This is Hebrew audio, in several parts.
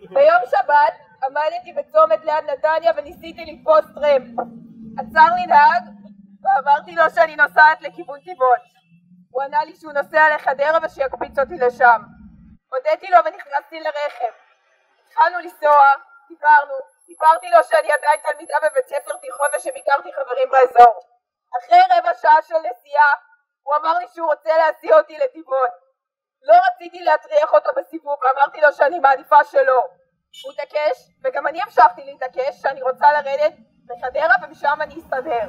ביום שבת עמדתי בצומת ליד נתניה וניסיתי לתפוס טרמפ. עצר לי נהג ואמרתי לו שאני נוסעת לכיוון טבעון. הוא ענה לי שהוא נוסע לחדרה ושיקפיץ אותי לשם. הודיתי לו ונכנסתי לרכב. התחלנו לנסוע, דיברנו, סיפרתי לו שאני עדיין תלמידה בבית ספר תיכון ושביקרתי חברים באזור. אחרי רבע שעה של נסיעה הוא אמר לי שהוא רוצה להסיע אותי לטבעון. לא רציתי להטריח אותו בסיבוב ואמרתי לו שאני מעדיפה שלא. הוא התעקש וגם אני המשכתי להתעקש שאני רוצה לרדת בחדרה ומשם אני אסתדר.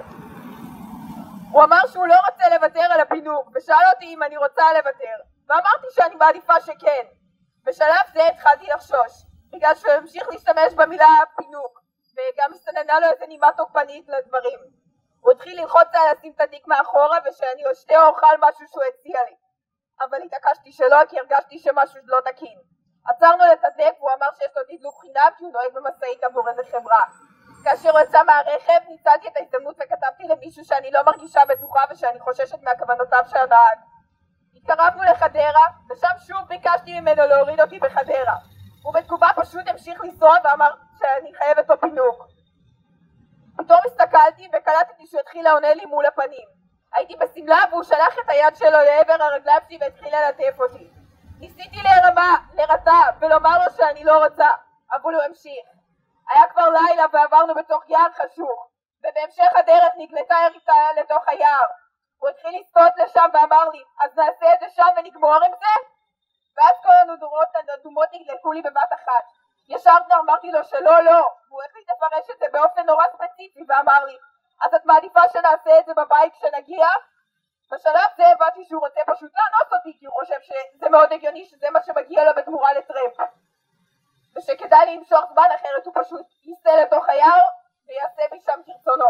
הוא אמר שהוא לא רוצה לוותר על הפינוק ושאל אותי אם אני רוצה לוותר ואמרתי שאני מעדיפה שכן. בשלב זה התחלתי לחשוש בגלל שהוא המשיך להשתמש במילה פינוק וגם הסתננה לו איזה נימה תוקפנית לדברים. הוא התחיל ללחוץ על לשים את התיק מאחורה ושאני אשתה או אוכל משהו שהוא הציע לי, אבל התעקשתי שלא כי הרגשתי שמשהו לא תקין. עצרנו לתדלק והוא אמר שיש לו תדלוק חינם כי הוא נוהג במשאית עבור איזה חברה. כאשר הוא יצא מהרכב ניצלתי את ההזדמנות וכתבתי למישהו שאני לא מרגישה בטוחה ושאני חוששת מהכוונותיו של הנהג. התקרבנו לחדרה ושם שוב ביקשתי ממנו להוריד אותי בחדרה. הוא בתגובה פשוט המשיך לנסוע ואמר שאני חייבת לו פינוק. פתאום הסתכלתי וקלטתי שהוא התחיל לעונה לי מול הפנים. הייתי בסמלה והוא שלח את היד שלו לעבר הרגליים שלי והתחיל ללטף אותי. ניסיתי לרתע ולומר לו שאני לא רוצה, אבל הוא המשיך. היה כבר לילה ועברנו בתוך יער חשוך, ובהמשך הדרך נגלתה ירידה לתוך היער. הוא התחיל לסטות לשם ואמר לי, אז נעשה את זה שם ונגמור עם זה? ואז כל הנורות הדומות נגלקו לי בבת אחת. ישר אמרתי לו שלא, לא, והוא החליט לפרש את זה באופן נורא ספציפי ואמר לי, אז את מעדיפה שנעשה את זה בבית כשנגיע? בשלב זה הבנתי שהוא רוצה פשוט לענות אותי כי הוא חושב שזה מאוד הגיוני שזה מה שמגיע לו בתמורה לטרמפ ושכדאי למשוך זמן אחרת הוא פשוט ייסע לתוך היער ויעשה משם כרצונו.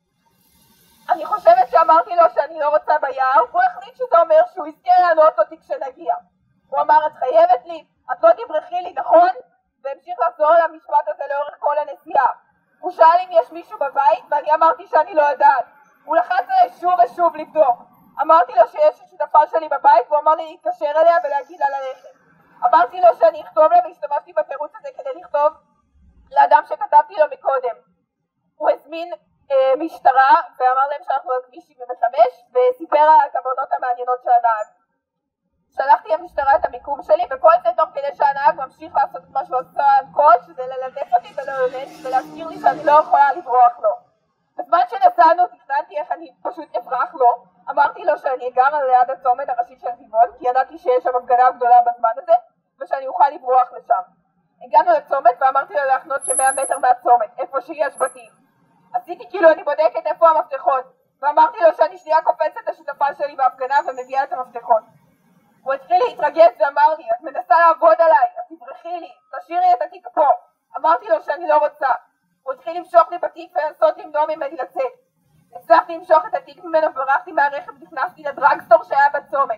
אני חושבת שאמרתי לו שאני לא רוצה ביער והוא החליט שזה אומר שהוא יזכה לענות אותי כשנגיע. הוא אמר את חייבת לי, את לא תברחי לי נכון? והמשיך לחזור על המשפט הזה לאורך כל הנסיעה. הוא שאל אם יש מישהו בבית ואני אמרתי שאני לא יודעת. הוא לחץ עליי שוב ושוב לבדוק. אמרתי לו שיש שותפה שלי בבית והוא אמר לי להתקשר אליה ולהגיד לה ללכת. אמרתי לו שאני אכתוב לה והשתמשתי בתירוץ הזה כדי לכתוב לאדם שכתבתי לו מקודם. הוא הזמין משטרה ואמר להם שאנחנו על כביש 75 וסיפר על הכוונות המעניינות של הנהג. שלחתי למשטרה את המיקום שלי וכל זה תוך כדי שהנהג ממשיך לעשות את מה שהוא עושה על קוד שזה ללטף אותי ולהזכיר לי שאני לא יכולה לברוח לו. בזמן שנסענו תכננתי איך אני פשוט אברח לו. אמרתי לו שאני אגר על ליד הצומת הראשי של טבעון כי ידעתי שיש שם הפגנה גדולה בזמן הזה ושאני אוכל לברוח לשם. הגענו לצומת ואמרתי לו להחנות כ100 מטר מהצומת איפה שיש בתים. עשיתי כאילו אני בודקת איפה המפתחות ואמרתי לו שאני שנייה קופצת את השותפה שלי בהפגנה ומביאה את המפתחות. הוא התחיל להתרגש ואמר לי, את מנסה לעבוד עליי, את תברחי לי, תשאירי את התיק פה. אמרתי לו שאני לא רוצה. הוא התחיל למשוך לי בתיק ולנסות למנוע ממני לצאת. הצלחתי למשוך את התיק ממנו וברחתי מהרכב ונכנסתי לדרגסטור שהיה בצומת.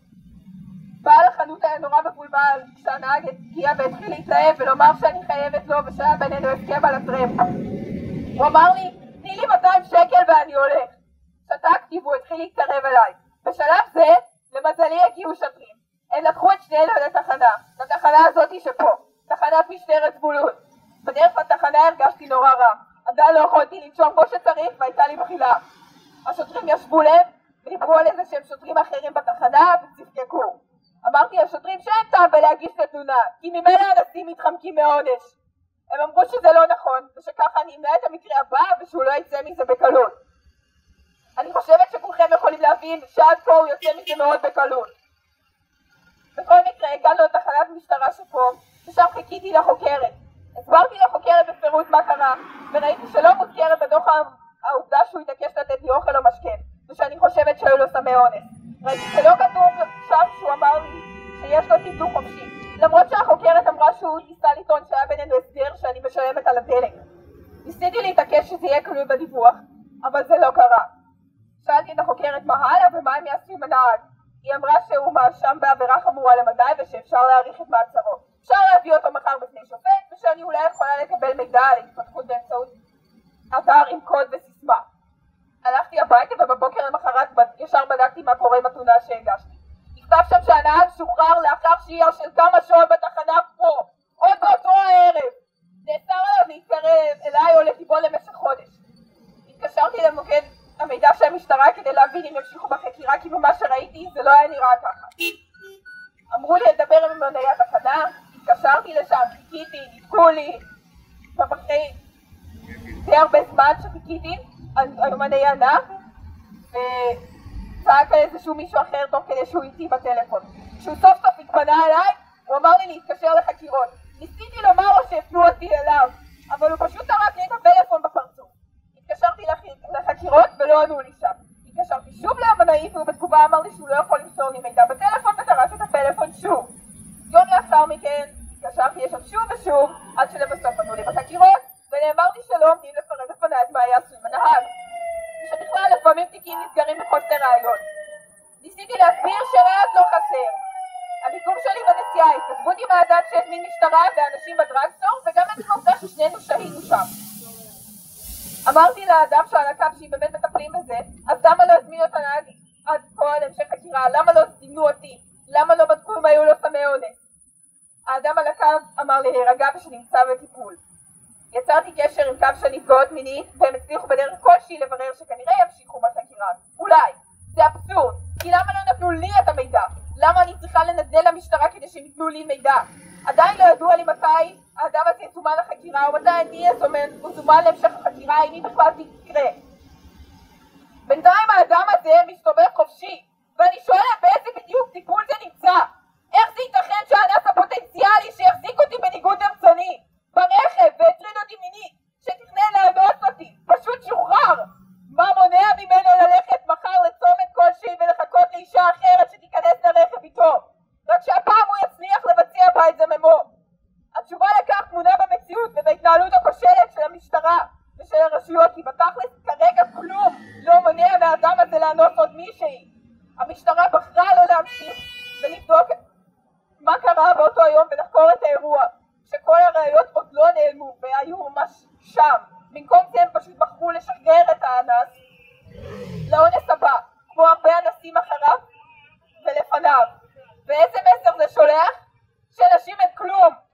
בעל החנות היה נורא מבולבל כשהנהג הגיע והתחיל להתלהב ולומר שאני חייבת לו ושהיה בינינו הסכם על הטרמפ. הוא אמר לי, תני לי 200 שקל ואני הולך. שתקתי והוא התחיל להתקרב אליי. בשלב זה למזלי הגיעו שוטרים. הם לקחו את שנינו לתחנה הזאתי שפה, תחנת משטרת זבולון. בדרך לתחנה הרגשתי נורא רע. עדיין לא יכולתי לנשום כמו שצריך והייתה לי בחילה. השוטרים ישבו לב ודיברו על איזה שהם שוטרים אחרים בתחנה וצחקקו. אמרתי לשוטרים שאין טעם בלהגיש את התלונה, כי ממילא האנשים מתחמקים מעונש. הם אמרו שזה לא נכון ושככה אני אמנע את המקרה הבא ושהוא לא יצא מזה בקלות. אני חושבת שכולכם יכולים להבין שעד כה הוא יוצא מזה מאוד בקלות. בכל מקרה הגענו לתחנת משטרה שפה ושם חיכיתי לחוקרת. הסברתי לחוקרת בפירוט מה קרה וראיתי שלא מוזכרת בדוח העובדה שהוא התעקש לתת לי אוכל או משקה ושאני חושבת שהיו לו סמי אונס. ראיתי שלא כתוב שם שהוא אמר לי שיש לו תדלוק חופשי למרות שהחוקרת אמרה שהוא ניסה לטעון שהיה בינינו הסדר שאני משלמת על הדלק. ניסיתי להתעקש שזה יהיה כלול בדיווח אבל זה לא קרה. שאלתי את החוקרת מה הלאה ומה הם יעשו עם הנהג. היא אמרה שהוא מאשם בעבירה חמורה למדי ושאפשר להאריך את מעצרו. אפשר להביא אותו מחר בפני שופט ושאני אולי יכולה לקבל מידע על התפתחות באמצעות אתר עם קוד וסיסמה. הלכתי הביתה ובבוקר למחרת ישר בדקתי מה קורה עם התלונה שהגשתי. נכתב שם שהנהג שוחרר לאחר שהייה של כמה שעות בתחנה פה. עוד באותו להבין אם ימשיכו בחקירה, כי במה שראיתי זה לא היה נראה ככה. אמרו לי לדבר עם המנהל התחנה, התקשרתי לשם, חיכיתי, דיווחו לי, ואחרי די הרבה זמן שחיכיתי, המנהל ענה, וצעק על איזשהו מישהו אחר תוך כדי שהוא איתי בטלפון. כשהוא סוף סוף התפנה אליי, הוא אמר לי להתקשר לחקירות. ניסיתי לומר לו שהפנו אותי אליו, אבל הוא פשוט תרק לי את הפלאפון בפרצוף. התקשרתי לחקירות ולא ענו לי שם. התקשרתי שוב למנהל והוא בתגובה אמר לי שהוא לא יכול למסור לי מידע בטלפון ותרק את הפלאפון שוב. יום לאחר מכן התקשרתי לשם שוב ושוב עד שלבסוף ענו לי בחקירות ונאמר לי שלא עומדים לפרט לפני את מה יעשו עם הנהג. ושבכלל לפעמים תיקים נסגרים בחוסר ראיות. ניסיתי להסביר שרעד לא חסר. הביקור שלי בנסיעה, התכתבות עם האדם שהזמין משטרה ואנשים בדרגסטור וגם את העובדה ששנינו שהינו שם. אמרתי לאדם שעל הקו שהיא באמת מטפלים בזה, אז למה לא הזמין אותה נהג עד כה להמשך חקירה? למה לא זימנו אותי? למה לא בדקו אם היו לו סמי אונס? האדם על הקו אמר לי להירגע ושנמצא בטיפול. יצרתי קשר עם קו של נפגעות מינית והם הצליחו בדרך כלשהי לברר שכנראה ימשיכו בחקירה. אולי. זה אבסורד. כי למה לא נתנו לי את המידע? למה אני צריכה לנדל למשטרה כדי שהם ייתנו לי מידע? עדיין לא ידוע לי מתי האדם הזה יזומן לחקירה ומתי אני אזומן להמשך החקירה אם היא בכלל תקרה. בינתיים האדם הזה מסתובב חופשי ואני שואלת באיזה בדיוק טיפול זה נמצא. איך זה ייתכן שהאנס הפוטנציאלי שהחזיק אותי בניגוד לרצוני ברכב והטריד אותי מינית שתכנן לאנוס אותי פשוט שוחרר? מה מונע ממנו ללכת מחר לצומת כלשהי ולחכות לאישה אחרת שתיכנס לרכב איתו? רק שהפעם הוא יצליח לבצע בה את זממו. התשובה לכך תמונה במציאות ובהתנהלות הכושלת של המשטרה ושל הרשויות, כי בתכלס כרגע כלום לא מונע מהאדם הזה לאנוס עוד מישהי. המשטרה בחרה לא להמשיך ולבדוק מה קרה באותו יום ולחקור את האירוע שכל הראיות עוד לא נעלמו והיו ממש שם. במקום זה הם פשוט בחרו לשחרר את האנס לאונס הבא כמו הרבה אנסים אחריו ולפניו. ואיזה מסר זה שולח? שנשים אין כלום.